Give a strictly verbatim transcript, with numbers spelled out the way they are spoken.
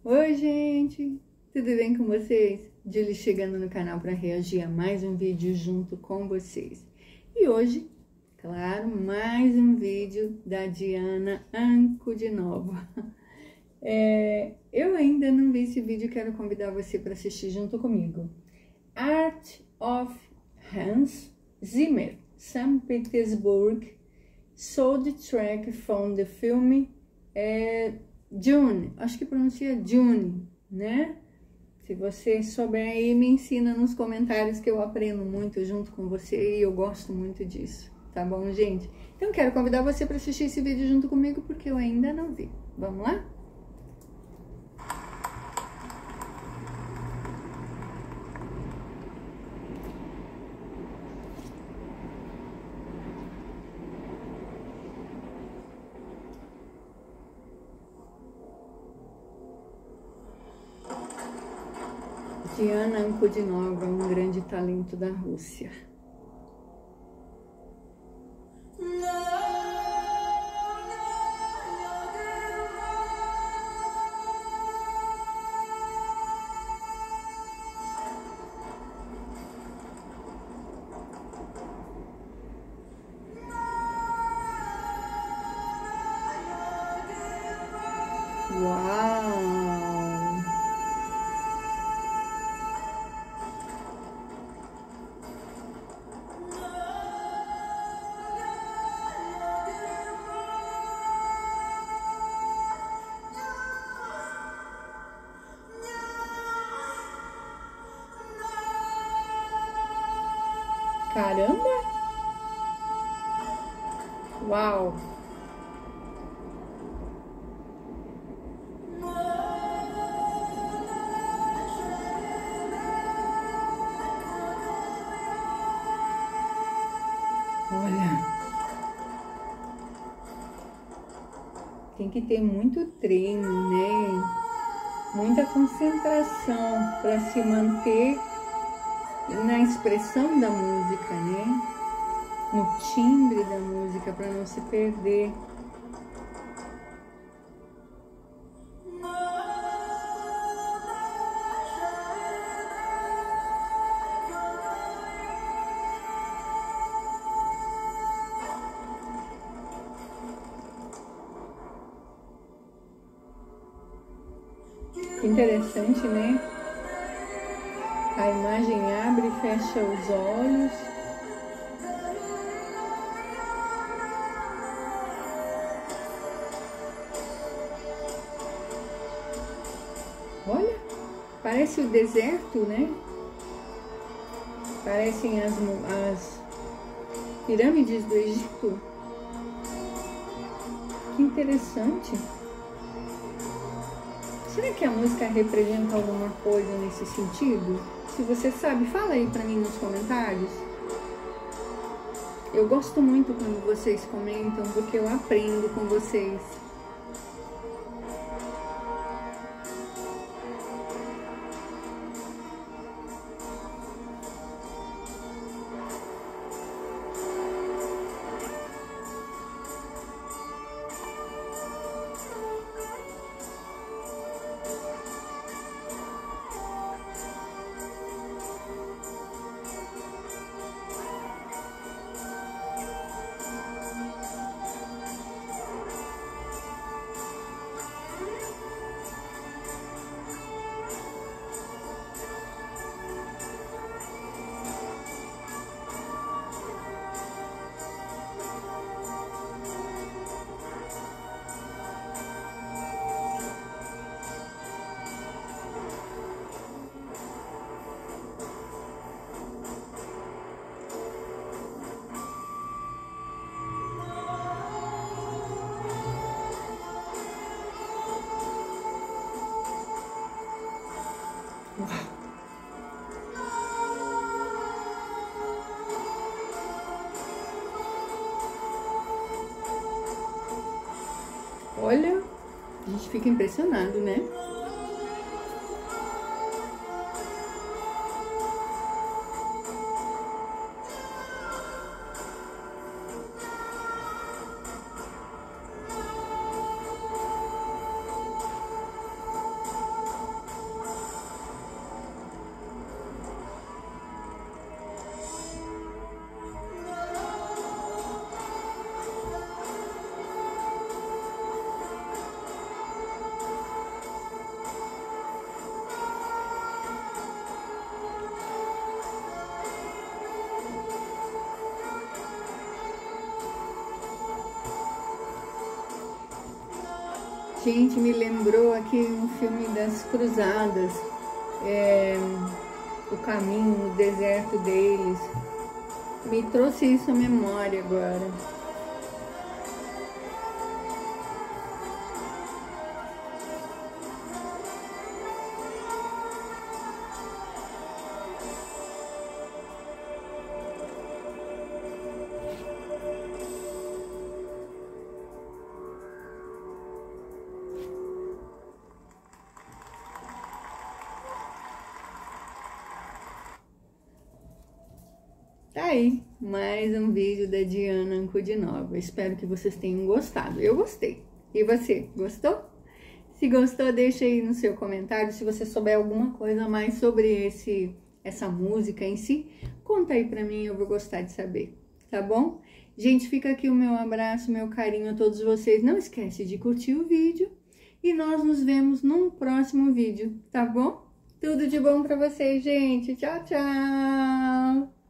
Oi, gente! Tudo bem com vocês? Julie chegando no canal para reagir a mais um vídeo junto com vocês. E hoje, claro, mais um vídeo da Diana Ankudinova. É, eu ainda não vi esse vídeo e quero convidar você para assistir junto comigo. Art of Hans Zimmer, Saint Petersburg, soundtrack from the film é, Dune, acho que pronuncia Dune, né? Se você souber aí, me ensina nos comentários que eu aprendo muito junto com você e eu gosto muito disso, tá bom, gente? Então, quero convidar você para assistir esse vídeo junto comigo porque eu ainda não vi. Vamos lá? Diana Ankudinova, um grande talento da Rússia. Uau! Caramba! Uau! Olha! Tem que ter muito treino, né? Muita concentração para se manter na expressão da música, né? No timbre da música, para não se perder. Que interessante, né? A imagem abre e fecha os olhos. Olha, parece o deserto, né? Parecem as, as pirâmides do Egito. Que interessante. Será que a música representa alguma coisa nesse sentido? Se você sabe, fala aí pra mim nos comentários. Eu gosto muito quando vocês comentam, porque eu aprendo com vocês. Olha, a gente fica impressionado, né? Gente, me lembrou aqui um filme das Cruzadas, é, o caminho, o deserto deles. Me trouxe isso à memória agora. Tá aí, mais um vídeo da Diana Ancudinova. Espero que vocês tenham gostado. Eu gostei. E você, gostou? Se gostou, deixa aí no seu comentário. Se você souber alguma coisa mais sobre esse, essa música em si, conta aí pra mim, eu vou gostar de saber, tá bom? Gente, fica aqui o meu abraço, meu carinho a todos vocês. Não esquece de curtir o vídeo e nós nos vemos num próximo vídeo, tá bom? Tudo de bom pra vocês, gente. Tchau, tchau!